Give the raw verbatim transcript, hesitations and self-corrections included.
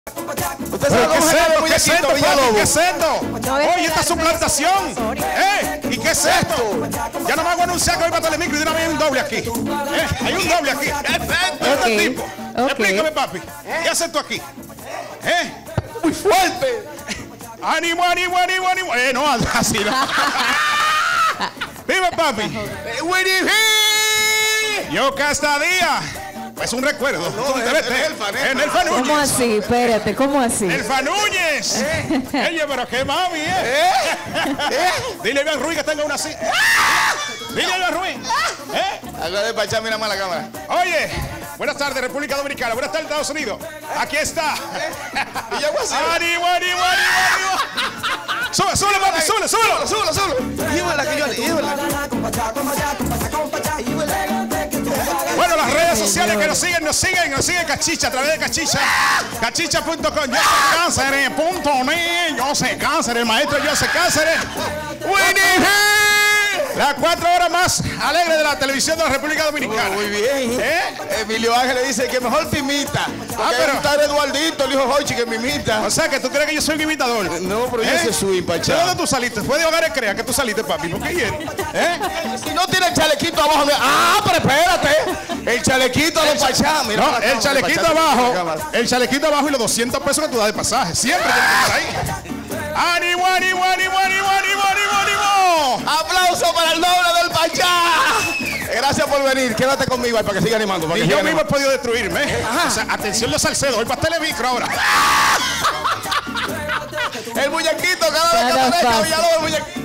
¿Usted sabe cómo se llama el muñequito, Villalobos? ¿Qué es esto? Oye, esta suplantación. ¿Eh? ¿Y qué es esto? Ya no me hago anunciar que voy para Telemicro y de una vez hay un doble aquí. ¿Eh? Hay un doble aquí. ¿Qué es esto? Este tipo. Explícame, papi. ¿Qué haces tú aquí? ¿Eh? Muy fuerte. Ánimo, ánimo, ánimo, ánimo. Eh, no, así no. Dime, papi. Yo cada día. Es un recuerdo. No, no, es, es el fan, en el Fan ¿Cómo así? Espérate, ¿cómo así? El Fan Núñez. ¿Eh? Oye, pero qué mami, ¿eh? ¿Eh? ¿Eh? Dile a Iván Ruiz que tenga una así. Dile a Iván Ruiz. ¿Eh? Algo de despachar, mira más la cámara. Oye, buenas tardes, República Dominicana. Buenas tardes, Estados Unidos. Aquí está. ¡Ánimo, ánimo, ánimo, ánimo! ¡Sube, sube, papi! ¡Sube, sube! ¡Súbelo, súbelo! Llévala, que yo le llévala. Bueno, las redes sociales que nos siguen, nos siguen, nos siguen Cachicha a través de Cachicha. Cachicha punto com. Yo sé Cáceres punto net. Yo sé Cáceres, el maestro Yo sé Cáceres. Winnie. Las cuatro horas más alegres de la televisión de la República Dominicana. Oh, muy bien. ¿Eh? Emilio Ángeles dice que mejor te imita. Porque Ah, pero... está Eduardito, el hijo Hochi, que me imita. O sea, que tú crees que yo soy un imitador. No, pero yo ¿Eh? soy su ¿De impachá. dónde tú saliste? ¿Fue de Hogares Crea que tú saliste, papi? ¿Por qué eres? ¿Eh? Si no tiene el chalequito abajo, de... ah, pero espérate. El chalequito de Pachá. Mira No, la el cámara, chalequito Pachá, abajo, el chalequito abajo y los doscientos pesos que tú das de pasaje. Siempre tiene que estar ahí. ¡Ánimo, ánimo, ánimo, ánimo, ánimo, ánimo, ánimo! ¡Aplauso para el noble del Pachá! Gracias por venir. Quédate conmigo ahí para que siga animando. Para Y que yo siga mismo he animando. podido destruirme. O sea, atención los Salcedo, voy para Telemicro ahora. El muñequito, cada vez que Nada aparezca fácil. Villalobos, el muñequito.